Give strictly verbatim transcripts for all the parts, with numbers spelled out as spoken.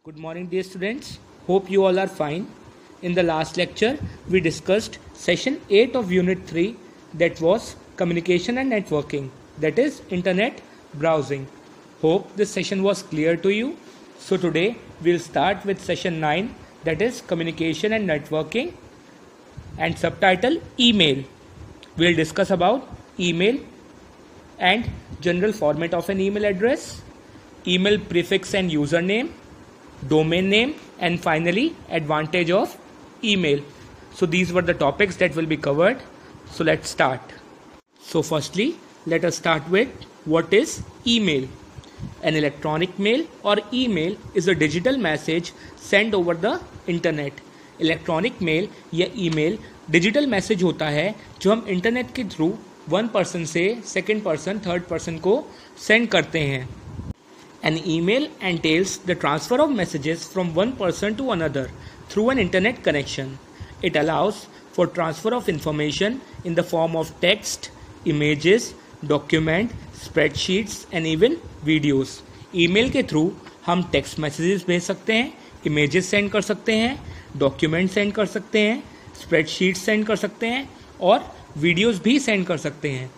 Good morning, dear students. Hope you all are fine. In the last lecture, we discussed session eight of unit three, that was communication and networking, that is internet browsing. Hope this session was clear to you. So today we'll start with session nine, that is communication and networking, and subtitle email. We'll discuss about email and general format of an email address, email prefix and username, domain name, and finally advantage of email. So these were the topics that will be covered. So let's start. So firstly, let us start with what is email. An electronic mail or email is a digital message sent over the internet. Electronic mail या email digital message होता है जो हम internet के through one person से second person third person को send करते हैं. An email entails the transfer of messages from one person to another through an internet connection. It allows for transfer of information in the form of text, images, document, spreadsheets and even videos. Email के through हम text messages भेज सकते हैं, images send कर सकते हैं, document send कर सकते हैं, स्प्रेडशीट सेंड कर सकते हैं और वीडियोस भी सेंड कर सकते हैं.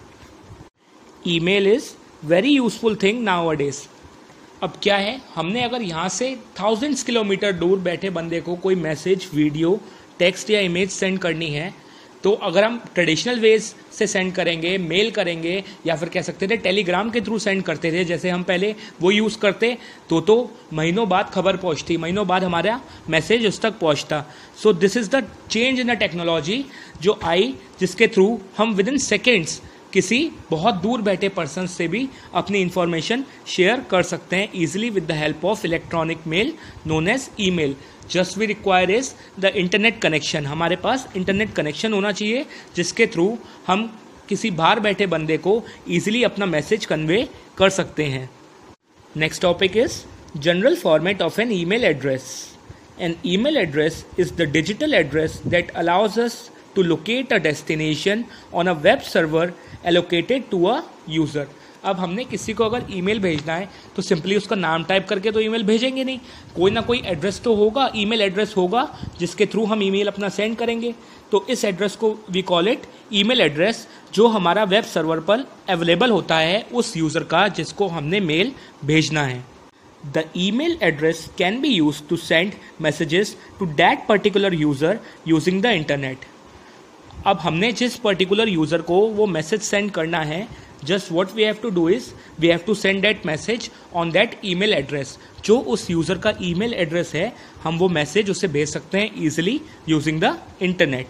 Email is very useful thing nowadays. अब क्या है, हमने अगर यहाँ से थाउजेंड्स किलोमीटर दूर बैठे बंदे को कोई मैसेज, वीडियो, टेक्स्ट या इमेज सेंड करनी है, तो अगर हम ट्रेडिशनल वेज से सेंड करेंगे, मेल करेंगे या फिर कह सकते थे टेलीग्राम के थ्रू सेंड करते थे, जैसे हम पहले वो यूज़ करते, तो तो महीनों बाद खबर पहुंचती, महीनों बाद हमारा मैसेज उस तक पहुंचता. So this is the change in the technology जो आई, जिसके थ्रू हम विद इन सेकेंड्स किसी बहुत दूर बैठे पर्सन से भी अपनी इंफॉर्मेशन शेयर कर सकते हैं easily with the help of electronic mail known as email. Just we require is the internet connection. हमारे पास इंटरनेट कनेक्शन होना चाहिए जिसके थ्रू हम किसी बाहर बैठे बंदे को ईजिली अपना मैसेज कन्वे कर सकते हैं. Next topic is general format of an email address. An email address is the digital address that allows us to locate a destination on a web server allocated to a user. अब हमने किसी को अगर email भेजना है तो simply उसका नाम टाइप करके तो ईमेल भेजेंगे नहीं, कोई ना कोई एड्रेस तो होगा, ईमेल एड्रेस होगा जिसके थ्रू हम ईमेल अपना सेंड करेंगे. तो इस एड्रेस को we call it email address, जो हमारा वेब सर्वर पर अवेलेबल होता है उस यूज़र का जिसको हमने मेल भेजना है. The email address can be used to send messages to that particular user using the internet. अब हमने जिस पर्टिकुलर यूज़र को वो मैसेज सेंड करना है, just what we have to do is we have to send that message on that email address. जो उस user का ईमेल एड्रेस है, हम वो मैसेज उसे भेज सकते हैं easily using the internet.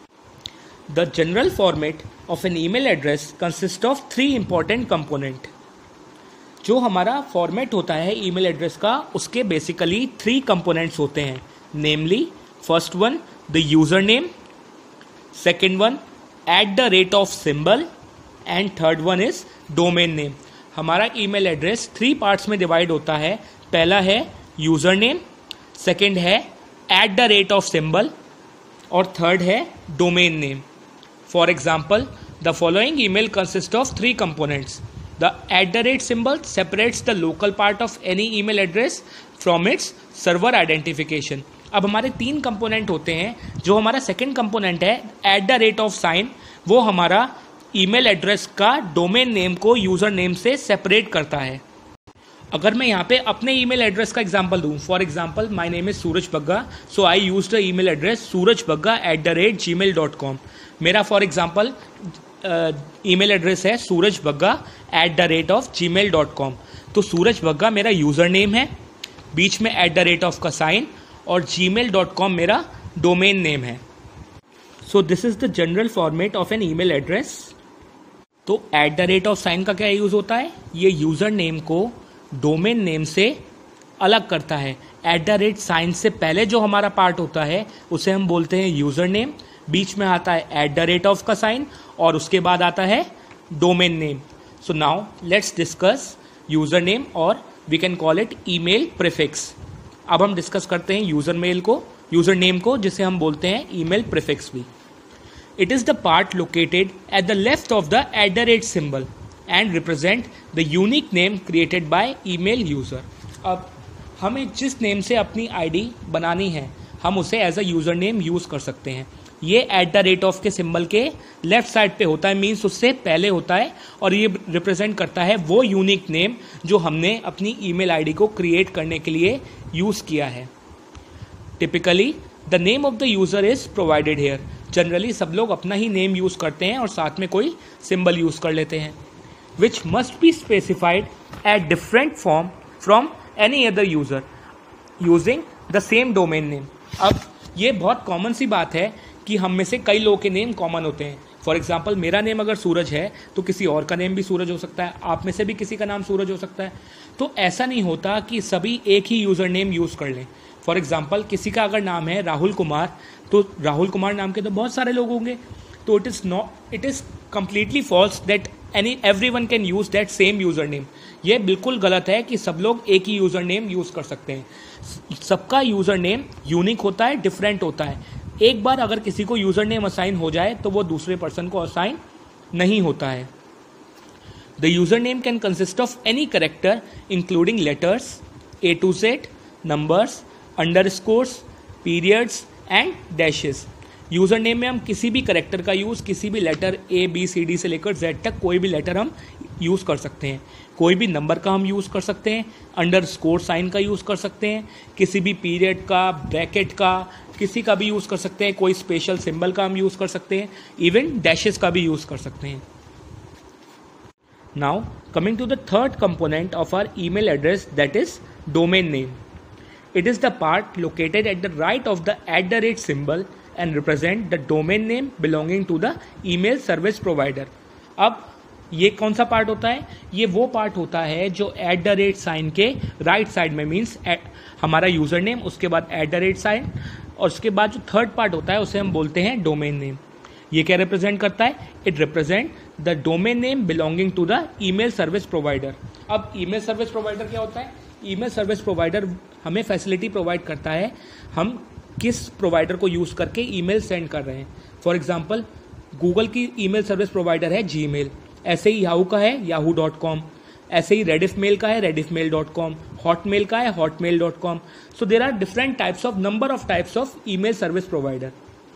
The general format of an email address consist of three important component. जो हमारा फॉर्मेट होता है ईमेल एड्रेस का, उसके बेसिकली थ्री कंपोनेंट्स होते हैं. Namely first one the user name, second one at the rate of symbol and third one is domain name. हमारा email address three parts में डिवाइड होता है. पहला है यूज़र नेम, सेकेंड है at the rate of symbol और third है domain name. For example, the following email consists of three components. The at the rate symbol separates the local part of any email address from its server identification. अब हमारे तीन component होते हैं. जो हमारा second component है at the rate of sign, वो हमारा ईमेल एड्रेस का डोमेन नेम को यूज़र नेम से सेपरेट करता है. अगर मैं यहाँ पे अपने ईमेल एड्रेस का एग्जांपल दूँ, for example my name is Suraj Bagga, so I use the email address Suraj Bagga at the rate ji mail dot com. मेरा फॉर एग्जांपल ईमेल एड्रेस है Suraj Bagga at the rate of G mail dot com. तो सूरज बग्गा मेरा user name है, बीच में at the rate of का sign, और जी mail dot com मेरा डोमेन नेम है. So this is the general format of an email address. तो at the rate of sign का क्या यूज़ होता है, ये यूज़र नेम को डोमेन नेम से अलग करता है. एट द रेट साइन से पहले जो हमारा पार्ट होता है उसे हम बोलते हैं यूज़र नेम, बीच में आता है एट द रेट ऑफ का साइन और उसके बाद आता है domain name. So now let's discuss user name और we can call it email prefix. अब हम डिस्कस करते हैं यूज़र मेल को, यूज़र नेम को, जिसे हम बोलते हैं ईमेल प्रीफिक्स भी. It is the part located at the left of the at the rate symbol and represent the unique name created by email user. अब हमें जिस नेम से अपनी आईडी बनानी है हम उसे as a user name use कर सकते हैं। ये एट द रेट ऑफ के सिंबल के लेफ्ट साइड पे होता है, मीन्स उससे पहले होता है, और ये रिप्रेजेंट करता है वो यूनिक नेम जो हमने अपनी ईमेल आईडी को क्रिएट करने के लिए यूज़ किया है। Typically the name of the user is provided here. Generally सब लोग अपना ही नेम यूज़ करते हैं और साथ में कोई सिंबल यूज़ कर लेते हैं, which must be specified at different form from any other user using the same domain name. अब ये बहुत कॉमन सी बात है कि हम में से कई लोगों के नेम कॉमन होते हैं। फॉर एग्जाम्पल मेरा नेम अगर सूरज है तो किसी और का नेम भी सूरज हो सकता है, आप में से भी किसी का नाम सूरज हो सकता है। तो ऐसा नहीं होता कि सभी एक ही यूज़र नेम यूज़ कर लें। फॉर एग्जाम्पल किसी का अगर नाम है राहुल कुमार तो राहुल कुमार नाम के तो बहुत सारे लोग होंगे, तो it is not it is completely false that any every one can use that same user name. ये बिल्कुल गलत है कि सब लोग एक ही यूज़र नेम यूज़ कर सकते हैं। सबका यूज़र नेम यूनिक होता है, डिफरेंट होता है। एक बार अगर किसी को यूज़र नेम असाइन हो जाए तो वो दूसरे पर्सन को असाइन नहीं होता है। The user name can consist of any character including letters, A to Z, numbers, underscores, periods and dashes. User name में हम किसी भी करेक्टर का यूज़, किसी भी letter A B C D से लेकर जेड तक कोई भी लेटर हम यूज़ कर सकते हैं। कोई भी नंबर का हम यूज़ कर सकते हैं, अंडरस्कोर साइन का यूज़ कर सकते हैं, किसी भी पीरियड का, ब्रैकेट का, किसी का भी यूज़ कर सकते हैं, कोई स्पेशल सिंबल का हम यूज़ कर सकते हैं, इवन डैशेस का भी यूज़ कर सकते हैं। Now coming to the third component of our email address, that is domain name. It is the part located at the right of the at the rate symbol and represent the domain name belonging to the email service provider. अब ये कौन सा part होता है? ये वो part होता है जो एट द रेट साइन के राइट साइड में, मीन्स हमारा यूज़र नेम, उसके बाद एट द रेट साइन, और उसके बाद जो थर्ड पार्ट होता है उसे हम बोलते हैं डोमेन नेम। ये क्या रिप्रेजेंट करता है? It represent the domain name belonging to the email service provider. अब ईमेल सर्विस प्रोवाइडर क्या होता है? ईमेल सर्विस प्रोवाइडर हमें फैसिलिटी प्रोवाइड करता है हम किस प्रोवाइडर को यूज़ करके ईमेल सेंड कर रहे हैं। फॉर एग्जांपल गूगल की ईमेल सर्विस प्रोवाइडर है जीमेल, ऐसे ही याहू का है याहू डॉट कॉम, ऐसे ही रेडिफ मेल का है Rediff mail dot com, Hotmail का है Hotmail dot com. So there are different types of number of types of email service provider.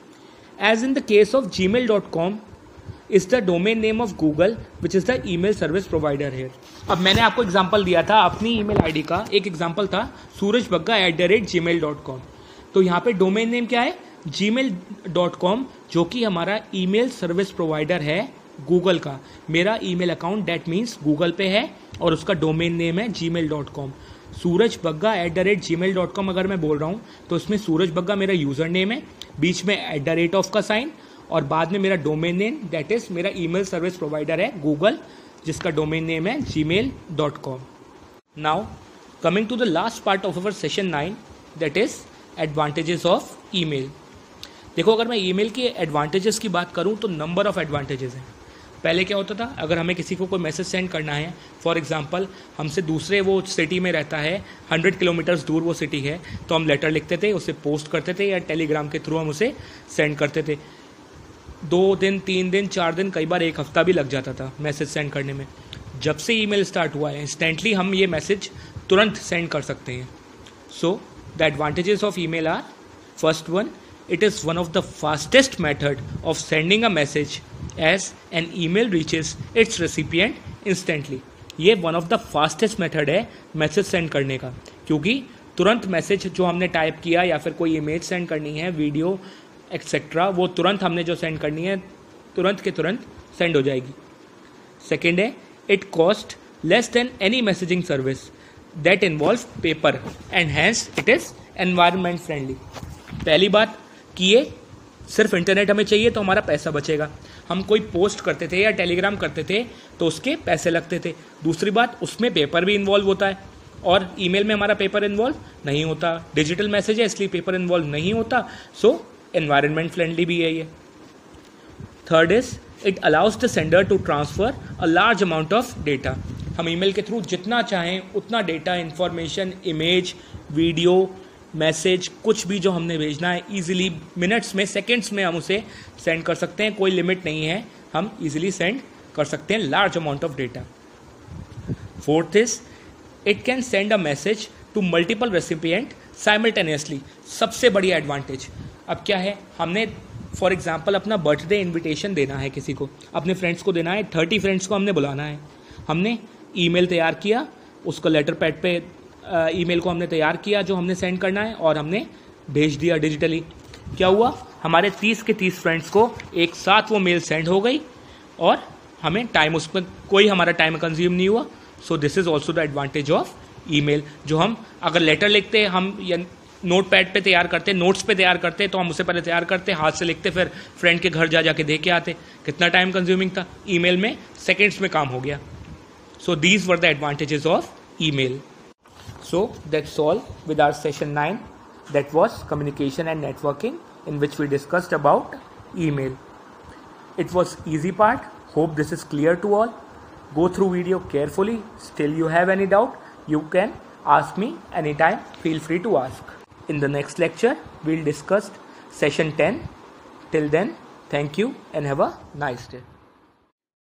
As in the case of G mail dot com is the domain name of Google, which is the email service provider here. अब मैंने आपको example दिया था अपनी email ID का, एक example था Suraj Bagga at the rate ji mail dot com. तो यहाँ पे डोमेन नेम क्या है? जी मेल डॉट कॉम, जो कि हमारा ईमेल सर्विस प्रोवाइडर है गूगल का। मेरा email account that means Google पे है और उसका डोमेन नेम है G mail dot com. Suraj Bagga at the rate ji mail dot com अगर मैं बोल रहा हूँ तो उसमें सूरज बग्गा मेरा यूज़र नेम है, बीच में एट द रेट ऑफ का साइन, और बाद में मेरा डोमेन नेम दैट इज मेरा ईमेल सर्विस प्रोवाइडर है गूगल, जिसका डोमेन नेम है G mail dot com. Now coming to the last part of our session nine, that is advantages of email. देखो, अगर मैं ईमेल के एडवांटेजेस की बात करूं तो नंबर ऑफ एडवांटेजेस हैं। पहले क्या होता था, अगर हमें किसी को कोई मैसेज सेंड करना है, फॉर एग्जांपल हमसे दूसरे वो सिटी में रहता है, हंड्रेड किलोमीटर्स दूर वो सिटी है, तो हम लेटर लिखते थे, उसे पोस्ट करते थे या टेलीग्राम के थ्रू हम उसे सेंड करते थे। दो दिन, तीन दिन, चार दिन, कई बार एक हफ्ता भी लग जाता था मैसेज सेंड करने में। जब से ईमेल स्टार्ट हुआ है इंस्टेंटली हम ये मैसेज तुरंत सेंड कर सकते हैं। So the advantages of email are, first one, it is one of the fastest method of sending a message as an email reaches its recipient instantly. ये one of the fastest method है message send करने का, क्योंकि तुरंत message जो हमने type किया या फिर कोई इमेज सेंड करनी है, वीडियो एक्सेट्रा, वो तुरंत हमने जो सेंड करनी है तुरंत के तुरंत सेंड हो जाएगी। सेकेंड है, it cost less than any messaging service that involve paper and hence it is environment friendly. पहली बात कि ये सिर्फ इंटरनेट हमें चाहिए तो हमारा पैसा बचेगा। हम कोई पोस्ट करते थे या टेलीग्राम करते थे तो उसके पैसे लगते थे। दूसरी बात, उसमें पेपर भी इन्वॉल्व होता है और ईमेल में हमारा पेपर इन्वॉल्व नहीं होता। डिजिटल मैसेज है इसलिए पेपर इन्वॉल्व नहीं होता, सो एनवायरनमेंट फ्रेंडली भी है ये। Third is, it allows the sender to transfer a large amount of data. हम ईमेल के थ्रू जितना चाहें उतना data, information, image, video, message, कुछ भी जो हमने भेजना है इजीली मिनट्स में, सेकंड्स में हम उसे सेंड कर सकते हैं। कोई लिमिट नहीं है, हम इजीली सेंड कर सकते हैं large amount of data. Fourth is, it can send a message to multiple recipient simultaneously. सबसे बड़ी एडवांटेज अब क्या है, हमने फॉर एग्जाम्पल अपना बर्थडे इन्विटेशन देना है किसी को, अपने फ्रेंड्स को देना है, थर्टी फ्रेंड्स को हमने बुलाना है। हमने ईमेल तैयार किया, उसको लेटर पैड पे ईमेल को हमने तैयार किया जो हमने सेंड करना है, और हमने भेज दिया डिजिटली। क्या हुआ, हमारे तीस के तीस फ्रेंड्स को एक साथ वो मेल सेंड हो गई और हमें टाइम, उसमें कोई हमारा टाइम कंज्यूम नहीं हुआ। So this is also the advantage of email. जो हम अगर लेटर लिखते हम या नोट पैड पे तैयार करते, नोट्स पे तैयार करते, तो हम उससे पहले तैयार करते, हाथ से लिखते, फिर फ्रेंड के घर जा जाके दे के आते, कितना टाइम कंज्यूमिंग था। ईमेल में सेकेंड्स में काम हो गया। So these were the advantages of email. So that's all with our session nine, that was communication and networking, in which we discussed about email. It was easy part. Hope this is clear to all. Go through video carefully. Still you have any doubt, you can ask me anytime. Feel free to ask. In the next lecture we'll discuss session ten. Till then, thank you and have a nice day.